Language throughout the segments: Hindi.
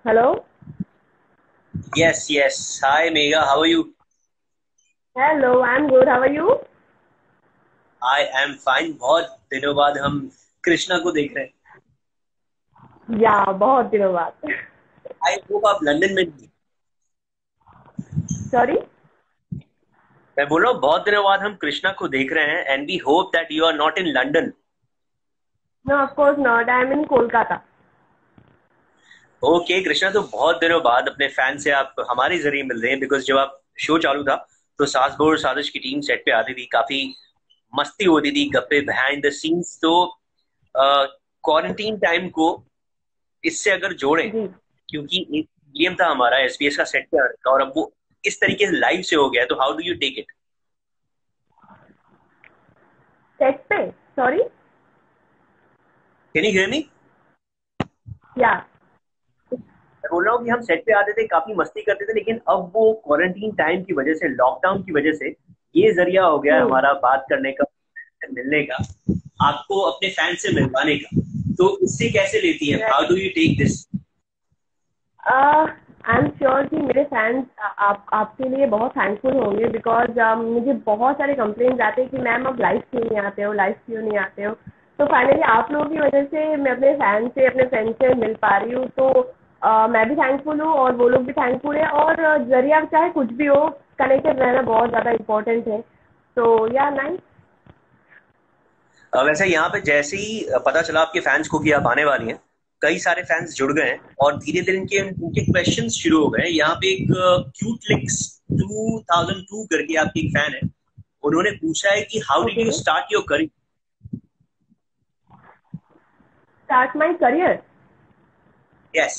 Hello? Yes, yes. Hi, Megha. How are you? Hello, I'm good. How are you? I am fine. बहुत दिनों बाद हम कृष्णा को देख रहे हैं। या बहुत दिनों बाद। आई होप आप लंदन में नहीं। सॉरी। मैं बोल रहा हूँ बहुत दिनों बाद हम कृष्णा को देख रहे हैं and we hope that you are not in London. No of course not, I am in Kolkata. Okay Krishna, तो बहुत दिनों बाद अपने फैन से आप हमारे जरिए मिल रहे हैं बिकॉज जब आप शो चालू था तो सास बहू और साजिश की टीम सेट पे आती थी, काफी मस्ती होती थी, गप्पे बिहाइंड द सीन्स। तो क्वारंटीन टाइम को इससे अगर जोड़ें, जी। क्योंकि एक गेम था हमारा एसबीएस का सेट पे आने का और अब वो इस तरीके से लाइव से हो गया है, तो how do you take it? Set पे? Sorry. Can you hear me? Yeah. मैं बोल रहा हूँ कि हम सेट पे आते थे, काफी मस्ती करते थे, लेकिन अब वो क्वारंटीन टाइम की वजह से, लॉकडाउन की वजह से ये जरिया हो गया है हम्म। हमारा बात करने का, मिलने का, आपको अपने फैन से मिलवाने का। तो इससे कैसे लेती है? How do you take this? I am sure कि मेरे फैंस आप आपके लिए बहुत थैंकफुल होंगे बिकॉज मुझे बहुत सारे कंप्लेंट्स आते हैं कि मैम आप लाइव क्यों नहीं आते हो, लाइव क्यों नहीं आते हो। तो फाइनली आप लोगों की वजह से मैं अपने फैन से, अपने फ्रेंड से मिल पा रही हूँ। तो मैं भी थैंकफुल हूँ और वो लोग भी थैंकफुल है। और जरिए आप चाहे कुछ भी हो, कनेक्टेड रहना बहुत ज़्यादा इम्पोर्टेंट है। तो या नाइस। वैसे यहाँ पे जैसे ही पता चला आपके फैंस को कि आप आने वाली हैं, कई सारे फैंस जुड़ गए हैं और धीरे धीरे इनके उनके क्वेश्चंस शुरू हो गए हैं। यहाँ पे एक क्यूट लिक्स 2002 करके आपकी एक फैन है, उन्होंने पूछा है कि how did okay. You start your career? Start my career. Yes.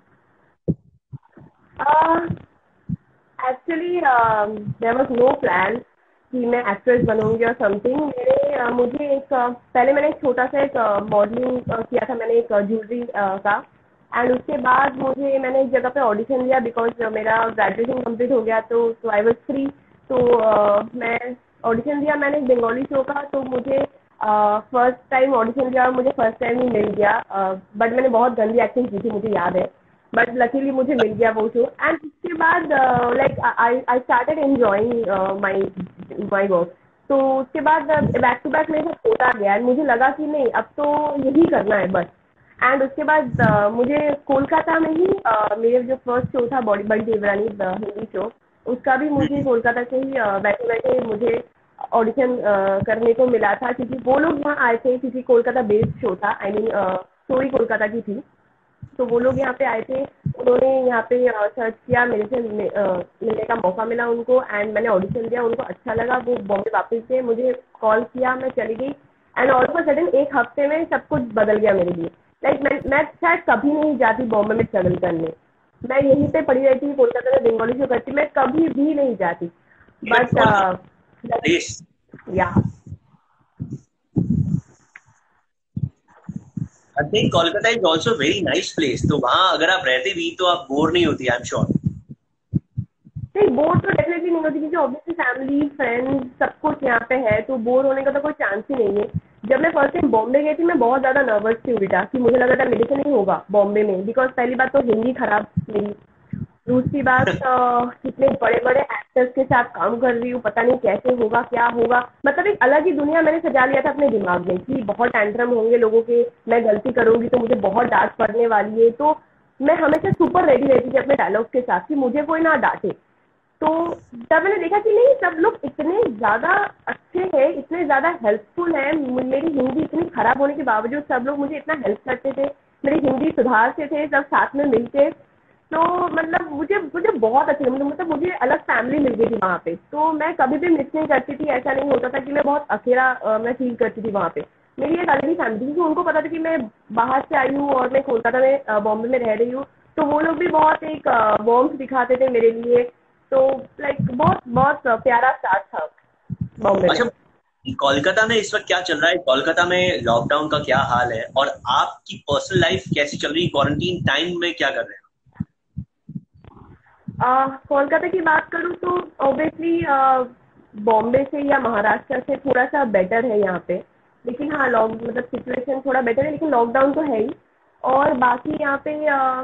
Actually there was no plan कि मैं एक्ट्रेस बनूंगी और समथिंग। मुझे एक पहले मैंने एक छोटा सा एक मॉडलिंग किया था मैंने, एक ज्वेलरी का। एंड उसके बाद मैंने एक जगह पे ऑडिशन दिया बिकॉज मेरा ग्रेजुएशन कंप्लीट हो गया। तो आई वाज फ्री। तो मैं ऑडिशन दिया मैंने एक बंगाली शो का। तो मुझे फर्स्ट टाइम ऑडिशन दिया और मुझे फर्स्ट टाइम ही मिल गया। बट मैंने बहुत गंदी एक्टिंग की थी, मुझे याद है। बट लकीली मुझे मिल गया वो शो। एंड उसके बाद like I started enjoying my my work. तो उसके बाद बैक टू बैक मेरे साथ होता गया। मुझे लगा कि नहीं, अब तो यही करना है बस। एंड उसके बाद मुझे कोलकाता में ही मेरे जो फर्स्ट शो था बॉडी बड़ी देवरानी हिंदी शो, उसका भी मुझे कोलकाता से ही बैठे बैठे मुझे ऑडिशन करने को मिला था क्योंकि वो लोग यहाँ आए थे क्योंकि कोलकाता बेस्ड शो था। आई मीन स्टोरी कोलकाता की थी। तो वो लोग यहाँ पे आए थे। उन्होंने यहाँ पे सर्च किया, मेरे से मिलने का मौका मिला उनको। एंड मैंने ऑडिशन दिया, उनको अच्छा लगा। वो बॉम्बे वापस गए, मुझे कॉल किया, मैं चली गई। And all of a sudden एक हफ्ते में सब कुछ बदल गया मेरे लिए। लाइक मैं शायद कभी नहीं जाती बॉम्बे में स्ट्रगल करने। मैं यहीं पे पड़ी रहती, कोलकाता में बंगाली शो करती, मैं कभी भी नहीं जाती। Even but for the place. Yeah. I think Kolkata is also very nice place, तो वहां अगर आप रहते भी तो आप बोर नहीं होती, आई एम श्योर। नहीं, बोर तो डेफिनेटली नहीं होती क्योंकि ऑब्वियसली फैमिली फ्रेंड्स सब कुछ यहाँ पे है। तो बोर होने का तो कोई चांस ही नहीं है। जब मैं फर्स्ट टाइम बॉम्बे गई थी मैं बहुत ज्यादा नर्वस थी बेटा, कि मुझे लगा था मेरे से नहीं होगा बॉम्बे में बिकॉज पहली बात तो हिंदी खराब मेरी। दूसरी बात कितने बड़े बड़े एक्टर्स के साथ काम कर रही हूँ, पता नहीं कैसे होगा क्या होगा। मतलब एक अलग ही दुनिया मैंने सजा लिया था अपने दिमाग में कि बहुत टैंट्रम होंगे लोगों के, मैं गलती करूंगी तो मुझे बहुत डांट पड़ने वाली है। तो मैं हमेशा सुपर रेडी रहती थी अपने डायलॉग के साथ कि मुझे कोई ना डांटे। तो तब मैंने देखा कि नहीं, सब लोग इतने ज़्यादा अच्छे हैं, इतने ज़्यादा हेल्पफुल हैं। मेरी हिंदी इतनी खराब होने के बावजूद सब लोग मुझे इतना हेल्प करते थे, मेरी हिंदी सुधारते थे सब साथ में मिलके। तो मतलब मुझे मुझे बहुत अच्छी मतलब मुझे अलग फैमिली मिल गई थी वहाँ पे। तो मैं कभी भी मिस नहीं करती थी, ऐसा नहीं होता था कि मैं बहुत अकेला मैं फील करती थी वहाँ पे। मेरी एक अलग ही फैमिली थी क्योंकि उनको पता था कि मैं बाहर से आई हूँ और मैं कोलकाता में बॉम्बे में रह रही हूँ। तो वो लोग भी बहुत एक वार्मथ दिखाते थे मेरे लिए। तो लाइक बहुत बहुत प्यारा स्टार्ट था बॉम्बे में। अच्छा, कोलकाता में इस वक्त क्या चल रहा है? कोलकाता में लॉकडाउन का क्या हाल है और आपकी पर्सनल लाइफ कैसी चल रही है? क्वारंटीन टाइम में क्या कर रहे हैं? कोलकाता की बात करूँ तो ऑब्वियसली बॉम्बे से या महाराष्ट्र से थोड़ा सा बेटर है यहाँ पे। लेकिन हाँ, लॉक मतलब सिचुएशन थोड़ा बेटर है, लेकिन लॉकडाउन तो है ही। और बाकी यहाँ पे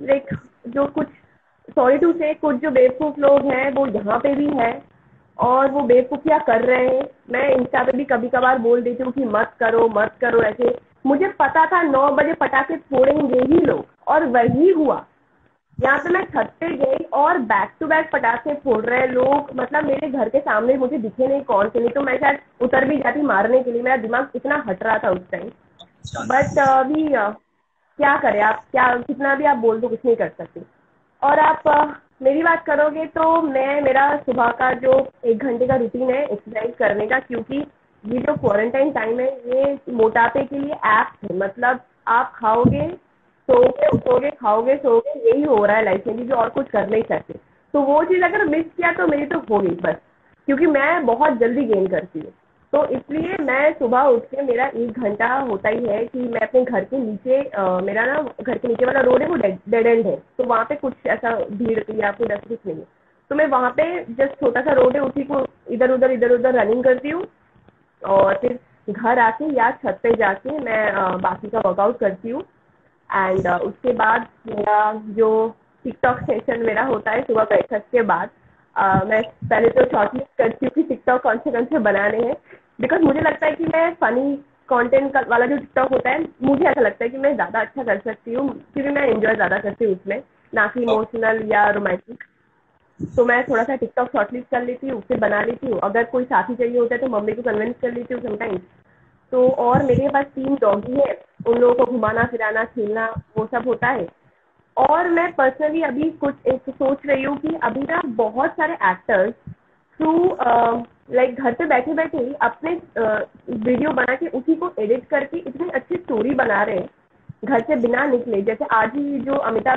लाइक जो कुछ, सॉरी टू से, कुछ जो बेवकूफ लोग हैं वो यहाँ पे भी है और वो बेवकूफियाँ कर रहे हैं। मैं इंस्टा पे भी कभी कभार बोल देती हूँ कि मत करो मत करो ऐसे। मुझे पता था 9 बजे पटाखे फोड़ेंगे ही लोग, और वही हुआ। यहाँ पे मैं छत पे गई और बैक टू बैक पटाखे फोड़ रहे हैं लोग, मतलब मेरे घर के सामने मुझे दिखे नहीं कौन से, नहीं तो मैं शायद उतर भी जाती मारने के लिए, मेरा दिमाग इतना हट रहा था उस टाइम। बट अभी क्या करें आप, क्या कितना भी आप बोल दो कुछ नहीं कर सकते। और आप मेरी बात करोगे तो मेरा सुबह का जो 1 घंटे का रूटीन है एक्सरसाइज करने का, क्योंकि ये जो क्वारंटाइन टाइम है ये मोटापे के लिए ऐप है। मतलब आप खाओगे सोओगे उठोगे खाओगे सोओगे, यही हो रहा है लाइफ में, क्योंकि और कुछ कर नहीं सकते। तो वो चीज़ अगर मिस किया तो मेरी तो हो गई बस, क्योंकि मैं बहुत जल्दी गेन करती हूँ। तो इसलिए मैं सुबह उठ के, मेरा 1 घंटा होता ही है कि मैं अपने घर के नीचे, मेरा ना घर के नीचे वाला रोड है वो डेड एंड है, तो वहाँ पे कुछ ऐसा भीड़ या फिर ऐसा कुछ नहीं है। तो मैं वहाँ पे जस्ट छोटा सा रोड है, उसी को इधर उधर रनिंग करती हूँ, और फिर घर आके या छत पे जाके मैं बाकी का वर्कआउट करती हूँ। एंड उसके बाद मेरा जो टिकटॉक सेशन मेरा होता है सुबह ब्रेकफास्ट के बाद, मैं पहले तो शॉर्टलिस्ट करती हूँ कि टिकटॉक कौन से बनाने हैं, बिकॉज मुझे लगता है कि मैं फनी कंटेंट वाला जो टिकटॉक होता है, मुझे ऐसा लगता है कि मैं ज़्यादा अच्छा कर सकती हूँ, क्योंकि मैं एंजॉय ज़्यादा करती हूँ उसमें, ना कि इमोशनल या रोमांटिक। तो मैं थोड़ा सा टिकटॉक शॉर्टलिस्ट कर लेती हूँ, फिर बना लेती हूँ। अगर कोई साथी चाहिए होता है तो मम्मी को कन्विंस कर लेती हूँ समटाइम्स। तो और मेरे पास 3 डॉगी है, उन लोगों को घुमाना फिराना खेलना वो सब होता है। और मैं पर्सनली अभी कुछ एक सोच रही हूँ कि अभी ना बहुत सारे एक्टर्स थ्रू लाइक घर पे बैठे बैठे ही अपने वीडियो बना के उसी को एडिट करके इतनी अच्छी स्टोरी बना रहे हैं घर से बिना निकले। जैसे आज ही जो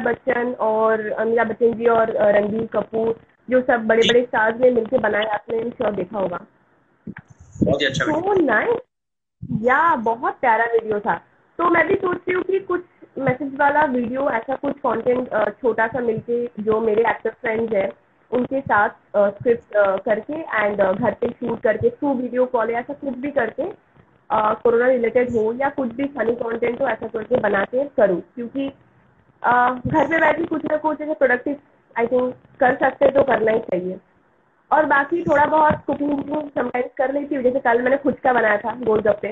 अमिताभ बच्चन जी और रणबीर कपूर, जो सब बड़े बड़े स्टार्स ने मिलकर बनाए, आपने श्योर देखा होगा। बहुत ही अच्छा वीडियो। सो नाइस, या बहुत प्यारा वीडियो था। तो मैं भी सोच रही हूँ कि कुछ मैसेज वाला वीडियो, ऐसा कुछ कंटेंट छोटा सा मिलके, जो मेरे एक्टर फ्रेंड्स हैं उनके साथ स्क्रिप्ट करके एंड घर पे शूट करके थ्रू वीडियो कॉल या ऐसा कुछ भी करके, कोरोना रिलेटेड हो या कुछ भी फनी कंटेंट हो, ऐसा करके बना के करूँ, क्योंकि घर पे बैठे कुछ ना कुछ ऐसे प्रोडक्टिव आई थिंक कर सकते तो करना ही चाहिए। और बाकी थोड़ा बहुत कुकिंग वुकिंग समटाइम्स कर लेती हूँ, जैसे कल मैंने फुचका बनाया था गोलगप्पे।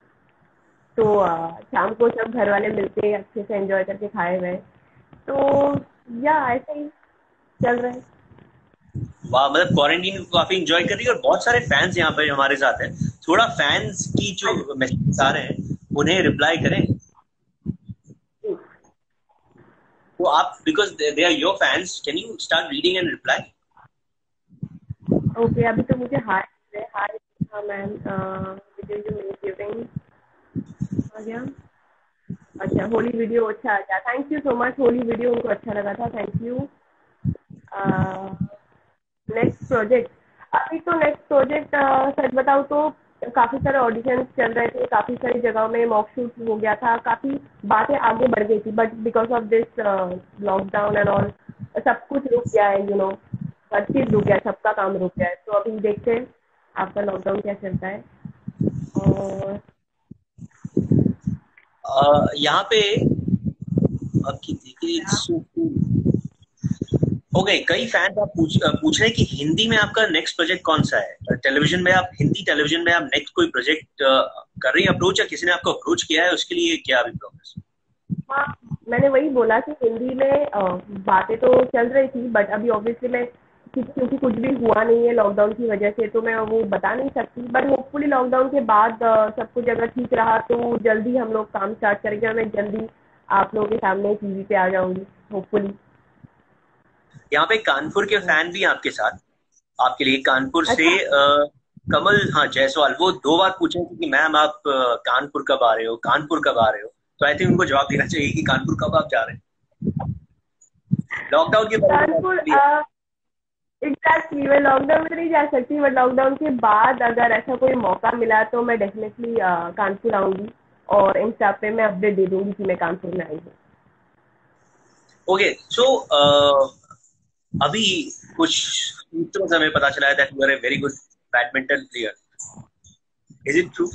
तो शाम को सब घर वाले मिलके अच्छे से एंजॉय करके खाए हुए। तो या ऐसे ही चल रहा है। वाह, मतलब क्वारंटीन को काफी एंजॉय कर रही है और बहुत सारे फैंस यहाँ पे हमारे साथ हैं। थोड़ा फैंस की हाँ जो मैसेजेस आ रहे हैं उन्हें रिप्लाई करें। जी। तो आप, because they are your fans, can you start reading and reply? Okay, अभी तो मुझे हाय हाय। हाँ मैम, आ गया। अच्छा, होली वीडियो अच्छा आ गया, thank you so much. Holi video उनको अच्छा लगा था, थैंक यू। नेक्स्ट प्रोजेक्ट, अभी तो नेक्स्ट प्रोजेक्ट सच बताऊँ तो काफ़ी सारे ऑडिशंस चल रहे थे, काफ़ी सारी जगहों में मॉक शूट हो गया था, काफ़ी बातें आगे बढ़ गई थी, but because of this lockdown and all सब कुछ रुक गया है, हर चीज़ रुक गया है, सबका काम रुक गया है। तो अभी देखते हैं आपका लॉकडाउन क्या चलता है। और यहाँ पे आपकी देखिए, हो गए कई फैंस। आप पूछ रहे हैं कि हिंदी में आपका नेक्स्ट प्रोजेक्ट कौन सा है? टेलीविजन में आप, हिंदी टेलीविजन में आप नेक्स्ट कोई प्रोजेक्ट कर रही हैं अप्रोच, या किसी ने आपको अप्रोच किया है? उसके लिए क्या अभी प्रोग्रेस? हाँ, मैंने वही बोला कि हिंदी में बातें तो चल रही थी, बट अभी ऑब्वियसली मैं क्योंकि कुछ भी हुआ नहीं है लॉकडाउन की वजह से, तो मैं वो बता नहीं सकती। बट होपफुली लॉकडाउन के बाद सब कुछ अगर ठीक रहा तो जल्दी हम लोग काम स्टार्ट करेंगे और मैं जल्दी आप लोगों के सामने टीवी पे आ जाऊंगी होपफुली। यहाँ पे कानपुर के फैन भी हैं आपके साथ, आपके लिए। कानपुर से अच्छा। कमल, हाँ, जायसवाल, वो 2 बार पूछे थे कि मैम आप कानपुर कब आ रहे हो, कानपुर कब आ रहे हो। तो आई थिंक उनको जवाब देना चाहिए कि कानपुर कब आप जा रहे हैं। लॉकडाउन के कानपुर पहले। एग्जैक्टली, मैं लॉकडाउन में नहीं जा सकती, बट लॉकडाउन के बाद अगर ऐसा कोई मौका मिला तो मैं डेफिनेटली कानपुर आऊंगी, और इंस्टा पे मैं अपडेट दे दूंगी कि मैं कानपुर में आई हूँ। ओके, सो अभी कुछ सूत्रों से हमें पता चला है that you are a very good badminton player. Is it true?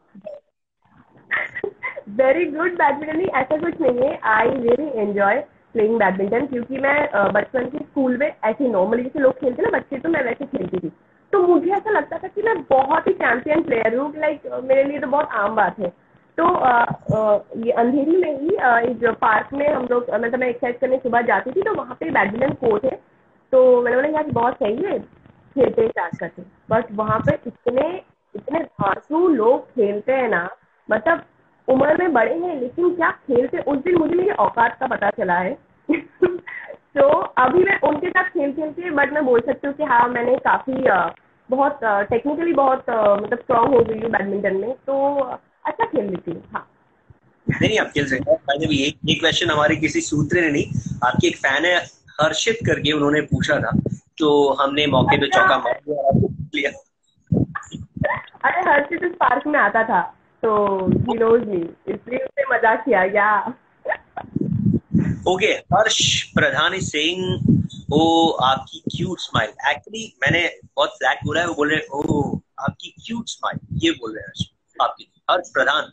Very good badminton नहीं, ऐसा कुछ नहीं है, I really enjoy, playing badminton, क्योंकि मैं बचपन के स्कूल में ऐसे नॉर्मली जैसे लोग खेलते ना बच्चे, तो मैं वैसे खेलती थी। तो मुझे ऐसा लगता था कि मैं बहुत ही चैंपियन प्लेयर हूँ, लाइक मेरे लिए तो बहुत आम बात है। तो ये अंधेरी में ही एक पार्क में हम लोग, मतलब मैं एक्सरसाइज करने सुबह जाती थी, तो वहाँ पे बैडमिंटन कोर्ट है। तो मैंने बोला यार बहुत सही है, खेलते स्टार्ट करते। बट वहाँ पे इतने इतने धांसू लोग खेलते हैं ना, मतलब उम्र में बड़े हैं लेकिन क्या खेलते। उस दिन मुझे मेरी औकात का पता चला है। तो अभी मैं उनके साथ खेल खेलती, बट मैं बोल सकती हूँ कि हाँ मैंने काफी बहुत टेक्निकली बहुत मतलब स्ट्रांग हो गई हूँ बैडमिंटन में, तो अच्छा खेल लेती हूँ हाँ। नहीं नहीं, आप खेल सकते हैं। मैंने भी एक एक क्वेश्चन हमारे किसी सूत्र ने नहीं, आपकी एक फैन है हर्षित करके, उन्होंने पूछा था, तो हमने मौके पे अच्छा, चौका मार दिया और आपको पूछ लिया। अरे हर्षित इस पार्क में आता था, तो ही नोज मी, इसलिए उसने मजाक किया या। Okay, Harsh Pradhan is saying oh आपकी क्यूट स्माइल। एक्चुअली मैंने बहुत फ्लैट बोला है, वो बोल रहे ओ आपकी क्यूट स्माइल, ये बोल रहे हैं हर्ष। आपकी हर्ष प्रधान।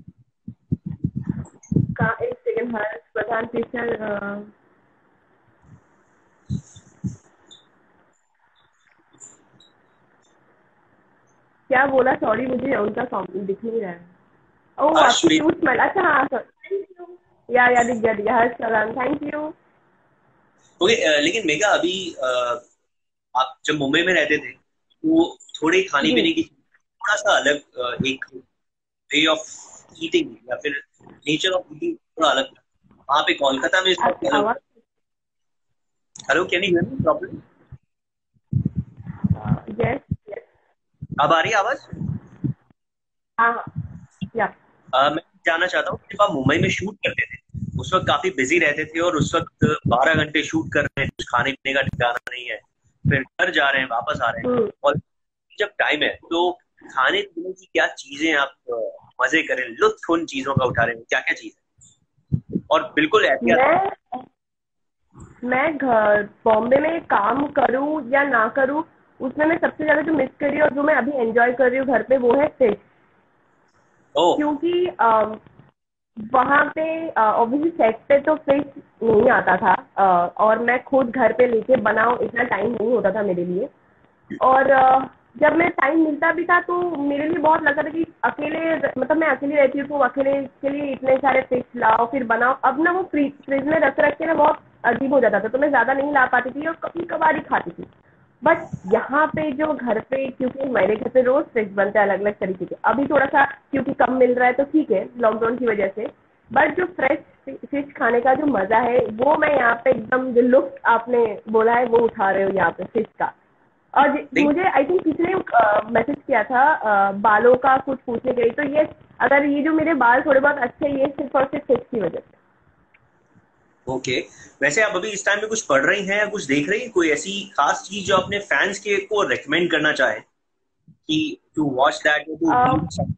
का एक सेकंड, हर्ष प्रधान टीचर क्या बोला, सॉरी मुझे उनका दिख नहीं रहा है। ओह हर्ष आपकी में क्यूट स्माइल, अच्छा हाँ सर, थैंक यू। या दिख गया Harsh Pradhan, thank you. Okay. लेकिन मेगा अभी आप जब मुंबई में रहते थे तो थोड़े खाने जी। पीने की थोड़ा सा अलग एक वे ऑफ ईटिंग या फिर नेचर ऑफ ईटिंग थोड़ा अलग था। वहाँ पे कोलकाता में इस वक्त आपकी अलग। आवाज hello, can you hear me properly? Yes yes. अब आ रही है आवाज? हाँ हाँ या। मैं जानना चाहता हूँ कि जब आप मुंबई में शूट करते थे उस वक्त काफी बिजी रहते थे, और उस वक्त 12 घंटे शूट कर रहे हैं, कुछ खाने पीने का ठिकाना नहीं है, फिर घर जा रहे हैं, वापस आ रहे हैं, हम्म। और जब टाइम है तो खाने पीने की क्या चीजें आप मजे करें, लुत्फ उन चीजों का उठा रहे हैं, क्या क्या चीज है, और बिल्कुल एहतियात। मैं मैं घर बॉम्बे में काम करूँ या ना करूँ, उसमें मैं सबसे ज्यादा जो मिस कर रही हूँ और जो मैं अभी एंजॉय कर रही हूँ घर पे, वो है फिश। ओ। क्योंकि वहाँ पे ऑब्वियसली सेट पे तो फिश नहीं आता था, और मैं खुद घर पे लेके बनाऊँ इतना टाइम नहीं होता था मेरे लिए। और जब मैं टाइम मिलता भी था तो मेरे लिए बहुत लगता था कि अकेले, मतलब मैं अकेली रहती हूँ तो अकेले के लिए इतने सारे फिश लाओ फिर बनाओ। अब ना वो फ्रिज में रख रख के ना बहुत अजीब हो जाता था, तो मैं ज्यादा नहीं ला पाती थी और कभी कभार ही खाती थी। बट यहाँ पे जो घर पे, क्योंकि मेरे घर पे रोज फिश बनता है अलग अलग तरीके के, अभी थोड़ा सा क्योंकि कम मिल रहा है तो ठीक है लॉकडाउन की वजह से। बट जो फ्रेश फिश खाने का जो मजा है वो मैं यहाँ पे एकदम, जो लुत्फ आपने बोला है वो उठा रहे हो यहाँ पे फिश का। और नहीं मुझे आई थिंक किसी ने मैसेज किया था बालों का कुछ पूछने के लिए, तो ये अगर ये जो मेरे बाल थोड़े बहुत अच्छे हैं, ये सिर्फ और सिर्फ फिश की वजह से। ओके। वैसे आप अभी इस टाइम में कुछ पढ़ रही हैं या कुछ देख रही हैं, कोई ऐसी खास चीज जो अपने फैंस के को रेकमेंड करना चाहे कि to watch that to uh, read?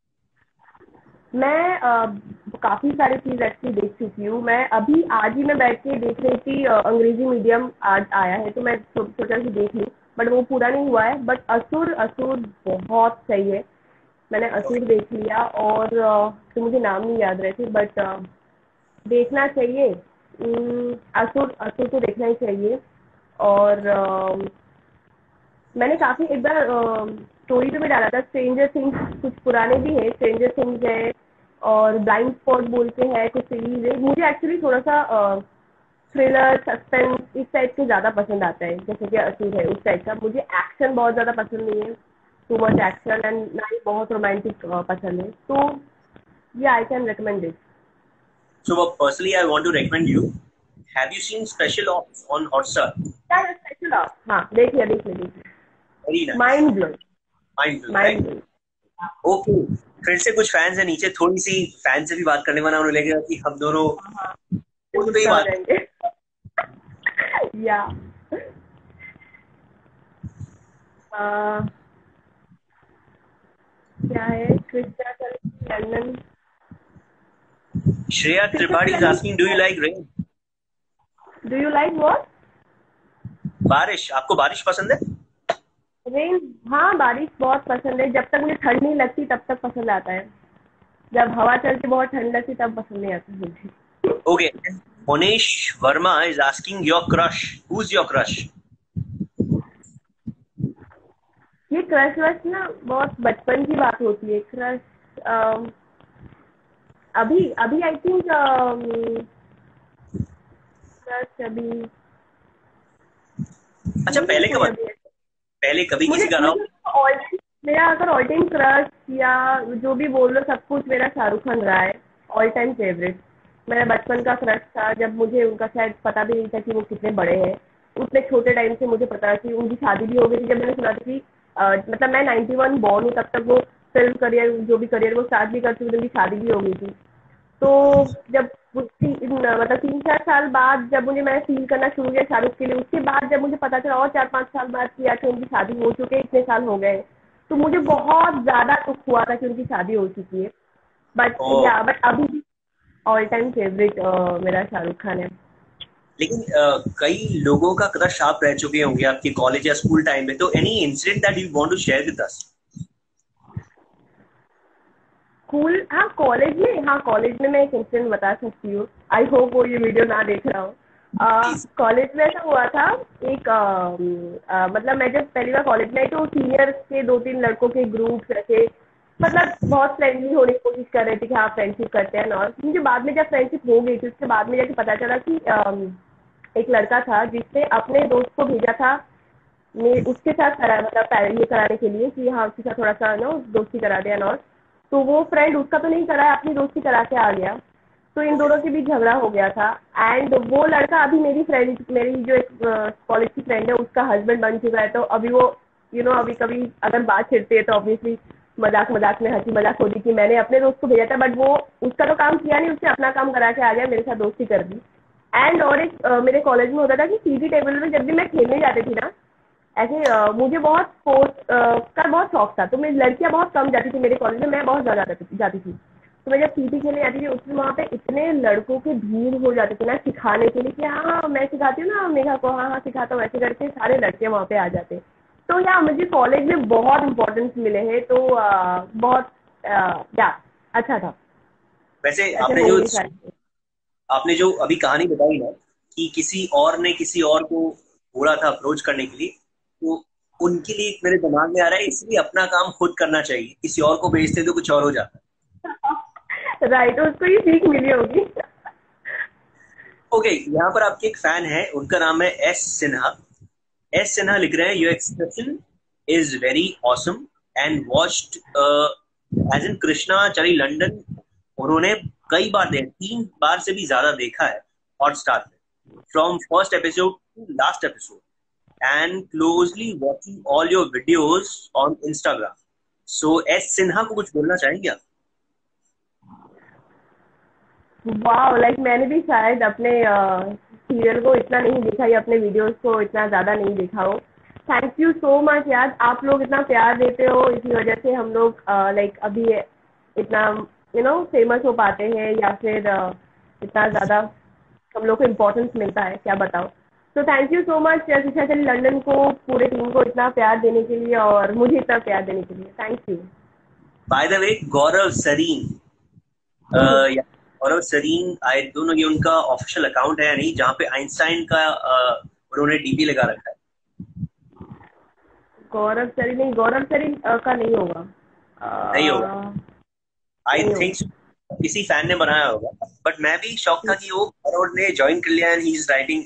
मैं काफी सारी चीज एक्चुअली देख चुकी हूँ। मैं अभी आज ही मैं बैठ के देख रही थी, अंग्रेजी मीडियम आज आया है तो मैं सोचा कि देख लूँ, बट वो पूरा नहीं हुआ है। बट असुर असुर बहुत सही है, मैंने असुर देख लिया। और तो मुझे नाम नहीं याद रहे थे, बट देखना चाहिए। असुर असुर तो देखना ही चाहिए। और मैंने काफी एक बार स्टोरी पे भी डाला था, स्ट्रेंजर थिंग्स, कुछ पुराने भी है, स्ट्रेंजर थिंग्स है और ब्लाइंड स्पॉट बोल के है, कुछ सीरीज है। मुझे एक्चुअली थोड़ा सा थ्रिलर सस्पेंस इस टाइप के ज्यादा पसंद आता है, जैसे कि असुर है उस टाइप का। मुझे एक्शन बहुत ज्यादा पसंद नहीं है, टू मच एक्शन, एंड ना ही बहुत रोमांटिक पसंद है। तो ये I can recommend this. So personally, I want to recommend you. Have you seen Special Ops on Hotstar? क्या स्पेशल ऑफ, हाँ देख लिया। Very nice. Mind blowing, Mind blowing, mind right? Blowing. Okay. फिर से कुछ फैंस है नीचे, थोड़ी सी फैन से भी बात करने वाला, उन्हें लगेगा कि हम दोनों फोन पे ही गुस्सा हो बात। जाएंगे। या क्या है, Krishna London. Shreya Tripathi is asking, do you like rain? Do you like what? बारिश, आपको बारिश पसंद है? रेन, हाँ बारिश बहुत पसंद है। जब तक मुझे ठंड नहीं लगती तब तक पसंद आता है, जब हवा चलती बहुत ठंड लगती तब पसंद नहीं आता मुझे। Okay. Monesh Verma is asking your crush. Who's your crush? ये क्रश वश ना बहुत बचपन की बात होती है। क्रश अभी अभी आई थिंक क्रश अभी अच्छा, नहीं है पहले कोई कब, अभी। पहले कभी मुझे किसी का नाम? मुझे ऑल मेरा अगर ऑल टाइम क्रश या जो भी बोल लो सब कुछ मेरा शाहरुख खान रहा है। All time favourite. मेरा बचपन का क्रश था जब मुझे उनका शायद पता भी नहीं था कि वो कितने बड़े हैं। उतने छोटे टाइम से मुझे पता कि उनकी शादी भी हो गई थी। जब मैंने सुना था कि मतलब मैं 91 बॉर्न हूँ तब तक वो फिल्म करियर जो भी करियर वो स्टार्ट भी कर चुकी थी, उनकी शादी भी हो गई थी। तो जब मतलब 3-4 साल बाद जब मुझे मैं फील करना शुरू किया शाहरुख के लिए, उसके बाद जब मुझे पता चला और 4-5 साल बाद कि आखिर उनकी शादी हो चुकी है, इतने साल हो गए, तो मुझे बहुत ज्यादा दुख हुआ था कि उनकी शादी हो चुकी है। ओ, बट अभी भी ऑल टाइम फेवरेट मेरा शाहरुख खान है। लेकिन कई लोगों का क्रश आप रह चुके होंगे आपके कॉलेज या स्कूल टाइम में, तो any incident that you want to share with us? School, हाँ कॉलेज में, हाँ कॉलेज में मैं एक इंसिडेंट बता सकती हूँ। आई होप वो ये वीडियो ना देख रहा हो। प्लीज। कॉलेज में ऐसा हुआ था एक मतलब मैं जब पहली बार कॉलेज में आई तो सीनियर के 2-3 लड़कों के ग्रुप रखे, मतलब बहुत फ्रेंडली होने की कोशिश कर रहे थे कि हाँ फ्रेंडशिप करते हैं। और मुझे बाद में जब फ्रेंडशिप हो गई थी उसके बाद में जाके पता चला कि एक लड़का था जिसने अपने दोस्त को भेजा था उसके साथ करा, मतलब ये कराने के लिए कि हाँ उसके साथ थोड़ा सा ना दोस्ती करा दिया नॉट। तो वो फ्रेंड उसका तो नहीं कराया, अपनी दोस्ती करा के आ गया। तो इन दोनों के बीच झगड़ा हो गया था। एंड वो लड़का अभी मेरी फ्रेंड, मेरी जो एक कॉलेज की फ्रेंड है उसका हस्बैंड बन चुका है। तो अभी वो अभी कभी अगर बात छिड़ती है तो ऑब्वियसली मजाक मजाक में हंसी मजाक होती कि मैंने अपने दोस्त को भेजा था, बट वो उसका तो काम किया नहीं, उसने अपना काम करा के आ गया, मेरे साथ दोस्ती कर दी। एंड और एक मेरे कॉलेज में होता था कि सीटी टेबल में जब भी मैं खेलने जाती थी ना, ऐसे मुझे बहुत स्पोर्ट्स का बहुत शौक था। तो मेरी लड़कियां बहुत कम जाती थी मेरे कॉलेज में, मैं बहुत ज़्यादा जाती थी। तो मैं जब पीटी खेलने जाती थी उसमें वहाँ पे इतने लड़कों के भीड़ हो जाते थे ना सिखाने के लिए कि हाँ हाँ मैं सिखाती हूँ ना मेघा को, हाँ हाँ सिखाता हूँ, ऐसे करके सारे लड़के वहाँ पे आ जाते। तो या मुझे कॉलेज में बहुत इंपॉर्टेंस मिले हैं। तो बहुत या अच्छा था। वैसे ऐसे आपने जो होंगे सारे। आपने जो अभी कहानी बताई ना कि किसी और ने किसी और को बोला था अप्रोच करने के लिए, तो उनके लिए मेरे दिमाग में आ रहा है इसलिए अपना काम खुद करना चाहिए, किसी और को भेजते तो कुछ और हो जाता। राइट, उसको ये सीख मिली होगी। ओके, यहाँ पर आपके एक फैन है, उनका नाम है एस सिन्हा। एस सिन्हा लिख रहे हैं your expression is very awesome and watched as in Krishna Chali London. उन्होंने कई बार 3 बार से भी ज्यादा देखा है हॉटस्टार पे, from first episode to last episode, and closely watching all your videos on Instagram. So S Sinha को कुछ बोलना चाहेंगे आप? वाह, लाइक मैंने भी शायद अपने सीरियल को इतना नहीं देखा या अपने वीडियोस को इतना ज़्यादा नहीं देखा हो। थैंक यू सो मच यार, आप लोग इतना प्यार देते हो, इसी वजह से हम लोग लाइक अभी इतना फेमस हो पाते हैं या फिर इतना ज़्यादा हम लोग को इम्पोर्टेंस मिलता है, क्या बताओ। तो थैंक यू सो मच शिक्षा चली लंदन को, पूरे टीम को इतना प्यार देने के लिए और मुझे इतना प्यार देने के लिए thank you. By the way, Gaurav Sareen, या Gaurav Sareen, I don't know ये उनका ऑफिशियल अकाउंट है या नहीं, जहाँ पे आइंस्टाइन का उन्होंने डीपी लगा रखा है। गौरव सरी नहीं, गौरव सरी का नहीं होगा। नहीं होगा, आई नहीं थिंक होगा। किसी फैन ने बनाया होगा। बट मैं भी शॉक था कि वो गौरव ने ज्वाइन कर लिया एंड ही इज राइटिंग।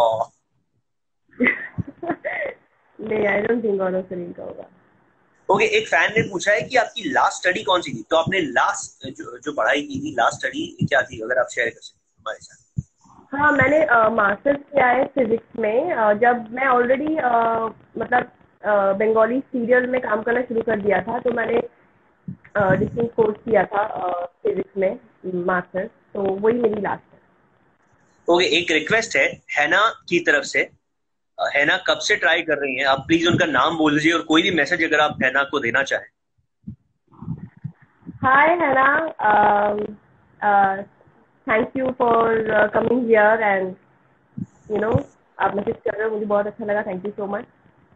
नहीं, I don't think Gaurav Sareen का होगा। ओके, एक फैन ने पूछा है कि आपकी लास्ट स्टडी कौन सी थी, तो आपने लास्ट जो पढ़ाई की थी, लास्ट स्टडी क्या थी, अगर आप शेयर कर सकते हमारे साथ? हाँ, मैंने मास्टर्स किया है फिजिक्स में। जब मैं ऑलरेडी मतलब बंगाली सीरियल में काम करना शुरू कर दिया था तो मैंने डिस्टेंस कोर्स किया था फिजिक्स में मास्टर्स। तो वही मेरी लास्ट है। ओके, एक रिक्वेस्ट है हैना की तरफ से। हैना कब से ट्राई कर रही हैं, आप प्लीज उनका नाम बोल दीजिए और कोई भी मैसेज अगर आप हैना को देना चाहें। Hi Hina, thank you for coming here and you know आप मैसेज कर रहे हो, मुझे बहुत अच्छा लगा, thank you so much.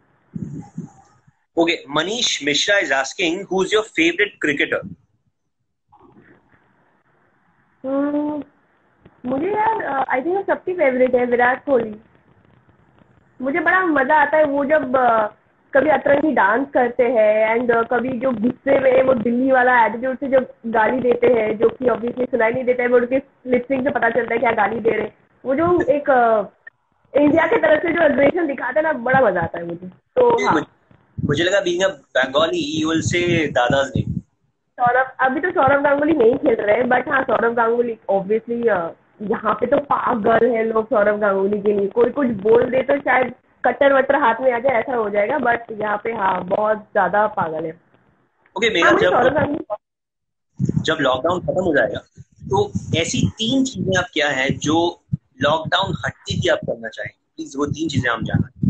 Okay, Manish Mishra is asking who is your favourite cricketer? मुझे यार आई थिंक सबकी फेवरेट है विराट कोहली। मुझे बड़ा मजा आता है वो जब कभी अतरंगी डांस करते हैं एंड कभी जो गुस्से में वो दिल्ली वाला एटीट्यूड से जब गाली देते हैं, जो कि ऑब्वियसली सुनाई नहीं देता है, वो उनके लिपसिंग से पता चलता है क्या गाली दे रहे हैं। वो जो एक इंडिया की तरफ से जो एग्रेशन दिखाते हैं ना, बड़ा मजा आता है मुझे। तो हाँ, मुझे लगा being a Bengali you will say Dada's name. Saurabh अभी तो सौरभ गांगुली नहीं खेल रहे हैं, बट हाँ सौरभ गांगुली ऑब्वियसली यहाँ पे तो पागल है लोग सौरभ गांगुली के लिए। कोई कुछ बोल दे तो शायद कट्टर वट्टर हाथ में आ जाए, ऐसा हो जाएगा, बट यहाँ पे हाँ बहुत ज्यादा पागल है। ओके, हाँ मेरा मुझे सौरभ गांगुली। जब लॉकडाउन खत्म हो जाएगा तो ऐसी 3 चीजें आप क्या है जो लॉकडाउन हटते ही आप करना चाहेंगे? प्लीज वो 3 चीजें हम जानना।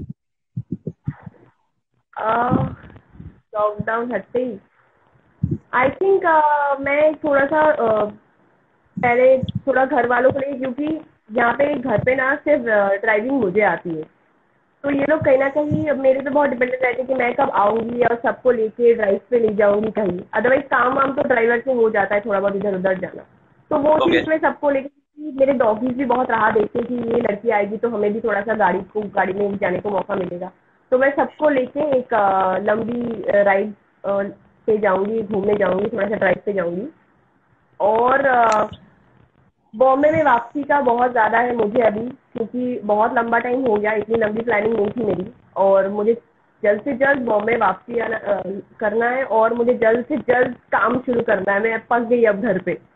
लॉकडाउन हटते ही आई थिंक मैं थोड़ा सा पहले थोड़ा घर वालों को लिए, क्योंकि यहाँ पे घर पे ना सिर्फ ड्राइविंग मुझे आती है, तो ये लोग कहीं ना कहीं अब मेरे पे बहुत डिपेंडेंट रहते हैं कि मैं कब आऊंगी और सबको लेके ड्राइव पे ले जाऊंगी कहीं। अदरवाइज काम वाम तो ड्राइवर से हो जाता है, थोड़ा बहुत इधर उधर जाना। तो वो ओके, चीज़ में सबको लेके, मेरे डॉगीज भी बहुत राह देखते हैं कि ये लड़की आएगी तो हमें भी थोड़ा सा गाड़ी में जाने को मौका मिलेगा। तो मैं सबको लेके एक लंबी राइड पे जाऊंगी, घूमने जाऊंगी, थोड़ा सा ड्राइव पे जाऊंगी। और बॉम्बे में वापसी का बहुत ज़्यादा है मुझे अभी, क्योंकि बहुत लंबा टाइम हो गया, इतनी लंबी प्लानिंग नहीं थी मेरी। और मुझे जल्द से जल्द बॉम्बे वापसी करना है, और मुझे जल्द से जल्द काम शुरू करना है। मैं पक गई अब घर पे।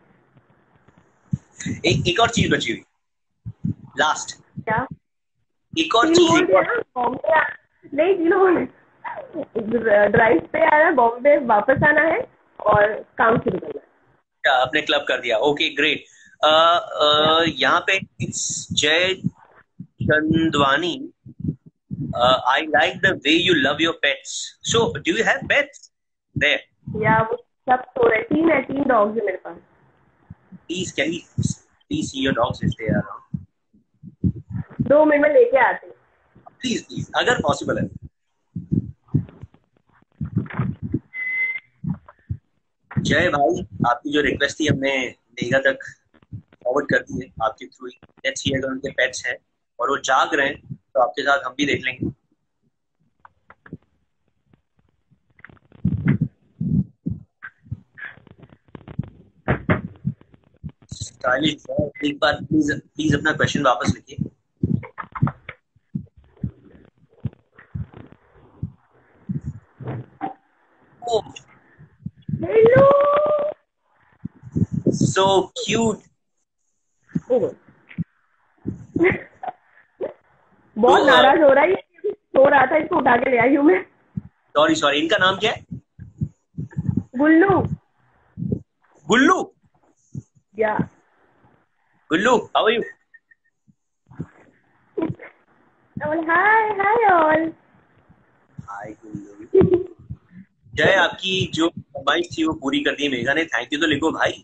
एक और चीज बची हुई, लास्ट। क्या? एक और तीन चीज, बोल एक दिया और। ना, बॉम्बे नहीं, तीनों बोल। ड्राइव पे आना है, बॉम्बे वापस आना है, और काम शुरू करना आपने क्लब कर दिया, ओके ग्रेट। है। यहाँ पे it's Jai Chandwani. I like the way you love your pets, so do you have pets there? या वो सब सो रहे, तीन है, तीन डॉग्स है मेरे पास। Please can you please see your dogs if they are around? 2 minute में लेके आते हैं। प्लीज प्लीज, अगर पॉसिबल है। जय भाई, आपकी जो रिक्वेस्ट थी हमने मेघा तक फॉरवर्ड कर दी है आपके थ्रू ही। लेट्स सी अगर उनके पेट्स हैं और वो जाग रहे हैं तो आपके साथ हम भी देख लेंगे। स्टाइलिश, एक बार प्लीज प्लीज अपना क्वेश्चन वापस लिखिए। हेलो। So cute. बहुत नाराज हो रहा है, सो रहा था, इसको उठा के ले आई हूँ मैं। सॉरी सॉरी, इनका नाम क्या है? गुल्लू। गुल्लू। या Gullu, how are you? Hi hi all. Hi Gullu. Jai, आपकी जो फरमाइश थी वो पूरी कर दी मेघा ने, थैंक यू तो लिखो भाई।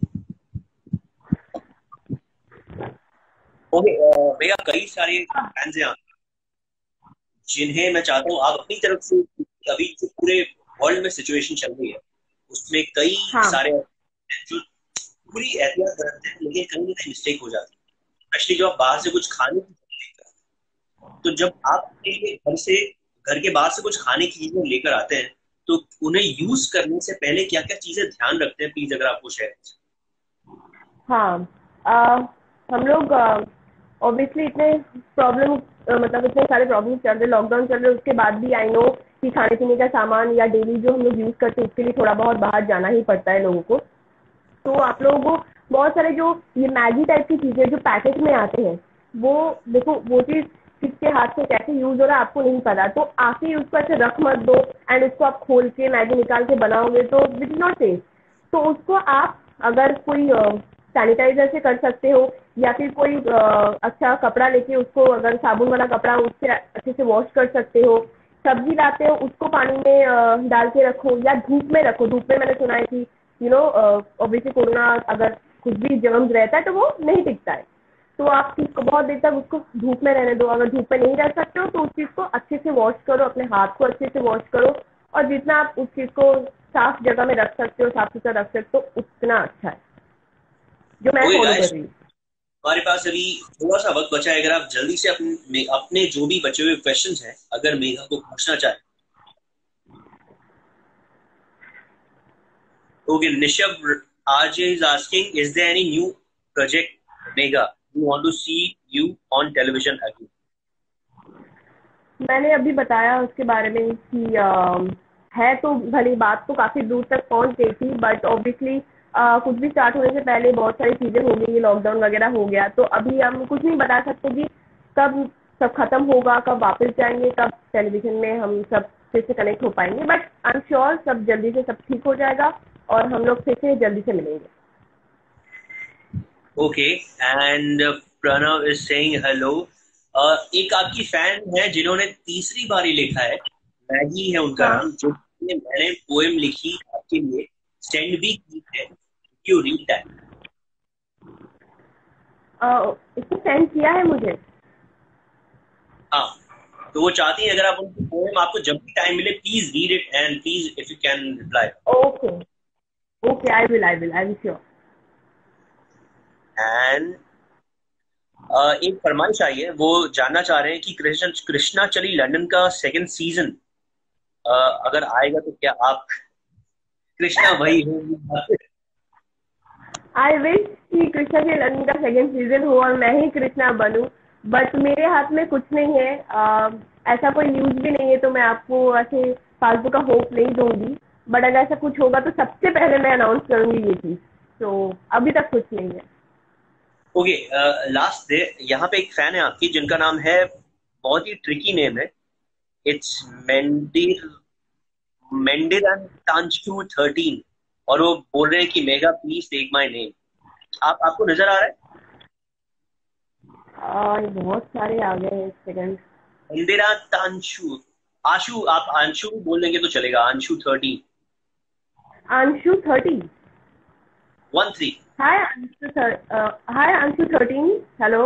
ओके मेघा, कई सारे फैंस हैं जिन्हें मैं चाहता हूँ आप अपनी तरफ से, अभी जो पूरे वर्ल्ड में सिचुएशन चल रही है उसमें कई हाँ सारे जो पूरी एहतियात बरतते हैं लेकिन कहीं ना कहीं मिस्टेक हो जाती है, स्पेशली जब आप बाहर से कुछ खाने की चीजें लेकर आते हैं। तो जब आप अपने घर के बाहर से कुछ खाने की चीजें लेकर आते हैं तो उन्हें यूज करने से पहले क्या क्या चीजें ध्यान रखते हैं, प्लीज अगर आपको शेयर करें। हाँ। हम लोग ऑब्वियसली इतने प्रॉब्लम, मतलब इतने सारे प्रॉब्लम चल रहे, लॉकडाउन चल रहे, उसके बाद भी आई नो कि खाने पीने का सामान या डेली जो हम लोग यूज़ करते हैं उसके लिए थोड़ा बहुत बाहर जाना ही पड़ता है लोगों को। तो आप लोगों को बहुत सारे जो ये मैगी टाइप की चीज़ें जो पैकेट में आते हैं, वो देखो वो चीज़ किसके हाथ से कैसे यूज़ हो रहा है आपको नहीं पता, तो आके ही उसको ऐसे रख मत दो एंड उसको आप खोल के मैगी निकाल के बनाओगे तो विच इज़ नॉट सेफ। तो उसको आप अगर कोई सैनिटाइजर से कर सकते हो, या फिर कोई अच्छा कपड़ा लेके उसको, अगर साबुन वाला कपड़ा, उससे अच्छे से वॉश कर सकते हो। सब्जी लाते हो उसको पानी में डाल के रखो, या धूप में रखो। धूप में मैंने सुना है कि ऑब्वियसली कोरोना अगर कुछ भी जर्म्स रहता है तो वो नहीं टिकता है, तो आप चीज़ को बहुत देर तक उसको धूप में रहने दो। अगर धूप में नहीं रह सकते हो तो उस चीज़ को अच्छे से वॉश करो, अपने हाथ को अच्छे से वॉश करो, और जितना आप उस चीज़ को साफ जगह में रख सकते हो, साफ सुथरा रख सकते हो, उतना अच्छा है, जो मैं ओके फॉलो कर गाइस, रही हूँ। हमारे पास अभी थोड़ा सा वक्त बचा है, अगर आप जल्दी से अपने जो भी बचे हुए क्वेश्चंस हैं अगर मेघा को पूछना चाहें। Okay, Nishab RJ is asking, is there any new project Megha, we want to see you on television again. मैंने अभी बताया उसके बारे में कि है तो भली बात तो काफ़ी दूर तक पहुंच गई थी, बट ऑब्वियसली कुछ भी स्टार्ट होने से पहले बहुत सारी चीज़ें हो गई, लॉकडाउन वगैरह हो गया, तो अभी हम कुछ नहीं बता सकते कि कब सब खत्म होगा, कब वापस जाएंगे, कब टेलीविजन में हम सब फिर से कनेक्ट हो पाएंगे। बट आई एम श्योर सब जल्दी से सब ठीक हो जाएगा और हम लोग फिर से जल्दी से मिलेंगे। Okay, and Pranav is saying hello. एक आपकी फैन है जिन्होंने तीसरी बार ही लिखा है, मैगी है उनका हाँ। नाम, जो मैंने पोएम लिखी आपके लिए, सेंड भी की है, यू रीड दैट। इसको सेंड किया है मुझे। हाँ, तो वो चाहती है अगर आप उनकी पोएम, आपको जब भी टाइम मिले please read it and please if you can reply. Okay okay, I will sure. And एक फरमाइश आई है, वो जानना चाह रहे हैं कि कृष्णा चली लंदन का सेकंड सीजन अगर आएगा तो क्या आप कृष्णा वही होंगी? आई विश कि कृष्णा के लंदन का सेकंड सीजन हो और मैं ही कृष्णा बनूं, बट मेरे हाथ में कुछ नहीं है। ऐसा कोई न्यूज भी नहीं है, तो मैं आपको ऐसे फालतू का होप नहीं दूंगी, बट अगर ऐसा कुछ होगा तो सबसे पहले मैं अनाउंस करूंगी ये चीज। तो अभी तक कुछ नहीं है। ओके, लास्ट डे यहाँ पे एक फैन है आपकी जिनका नाम है, बहुत ही ट्रिकी नेम है, इट्स मेंडिर मेंडिर तांचू 13, और वो बोल रहे हैं कि Megha please take my name. आपको नजर आ रहा है? बहुत सारे आ गए हैं, एक सेकंड। मेंडिरा तांचू, आशु, आप अंशु बोल देंगे तो चलेगा, Anshu 13 Anshu 30। 13। Hi Anshu hi Anshu 13, hello.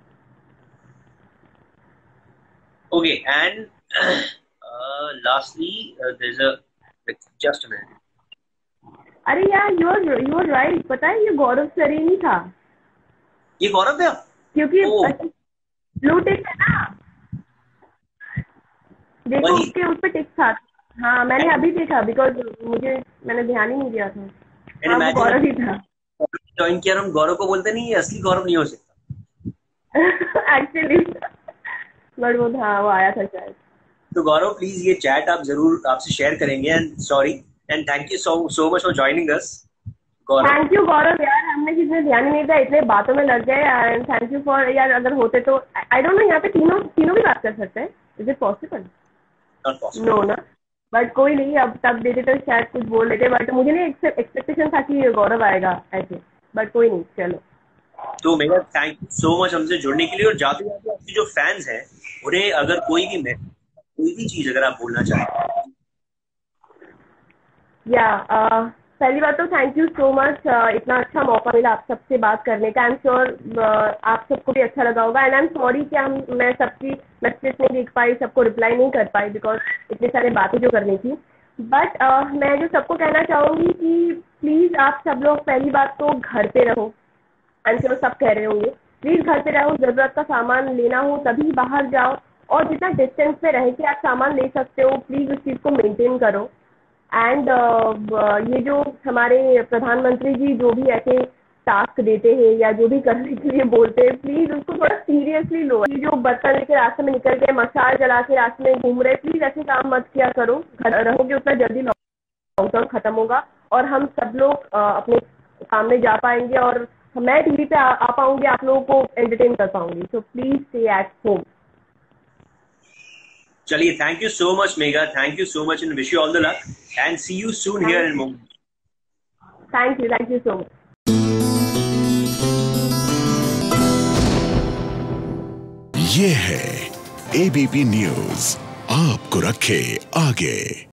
Okay, and lastly there's a just a minute। अरे यार, यू आर राइट, पता है ये गौरव सरीन ही था। ये गौरव था क्योंकि ब्लू टिक है ना, देखो वही। उसके उस पे टिक था। हाँ मैंने अभी देखा, बिकॉज मैंने ध्यान ही नहीं दिया था। हाँ वो गौरव ही था। ज्वाइन किया, हम गौरव को बोलते नहीं, ये असली गौरव नहीं हो सकता एक्चुअली, बट वो था, वो आया था शायद। तो गौरव प्लीज ये चैट आप जरूर आपसे शेयर करेंगे, and sorry and thank you so much for joining us Gaurav. Thank you Gaurav यार, हमने किसी ध्यान ही नहीं दिया, इतने बातों में लग गए, एंड थैंक यू फॉर यार। अगर होते तो आई डोंट नो, यहाँ पे तीनों भी बात कर सकते हैं, इज इट पॉसिबल? नो ना, बट कोई नहीं, अब तब देते तो शायद कुछ बोल लेते, बट मुझे नहीं एक्सपेक्टेशन था कि गौरव आएगा ऐसे, बट कोई नहीं, चलो। तो मेरा थैंक यू सो मच हमसे जुड़ने के लिए, और जाते जाते आपके जो फैंस हैं उन्हें अगर कोई भी चीज अगर आप बोलना चाहें। या पहली बात तो थैंक यू सो मच, इतना अच्छा मौका मिला आप सबसे बात करने का। आई एम श्योर आप सबको भी अच्छा लगा होगा, एंड आई एम सॉरी कि मैं सबकी मैसेज नहीं देख पाई, सबको रिप्लाई नहीं कर पाई, बिकॉज इतने सारे बातें जो करनी थी। बट मैं जो सबको कहना चाहूँगी कि प्लीज़ आप सब लोग पहली बात तो घर पे रहो। आई एम श्योर सब कह रहे होंगे, प्लीज़ घर पे रहो, ज़रूरत का सामान लेना हो तभी बाहर जाओ, और जितना डिस्टेंस पे रह के आप सामान ले सकते हो प्लीज़ उस चीज़ को मेंटेन करो। एंड ये जो हमारे प्रधानमंत्री जी जो भी ऐसे टास्क देते हैं या जो भी करने के लिए बोलते हैं, प्लीज उसको थोड़ा सीरियसली लो। ये जो बर्तन लेके रास्ते में निकल के मशाल जला के रास्ते में घूम रहे, प्लीज ऐसे काम मत किया करो। घर रहोगे उतना जल्दी लॉकडाउन खत्म होगा और हम सब लोग अपने काम में जा पाएंगे, और मैं टीवी पे आ पाऊंगी, आप लोगों को एंटरटेन कर पाऊंगी। So please stay at home. चलिए, thank you so much Megha, thank you so much, and wish you all the luck and see you soon here in Mumbai. Thank you so much. ये है एबीपी न्यूज, आपको रखे आगे।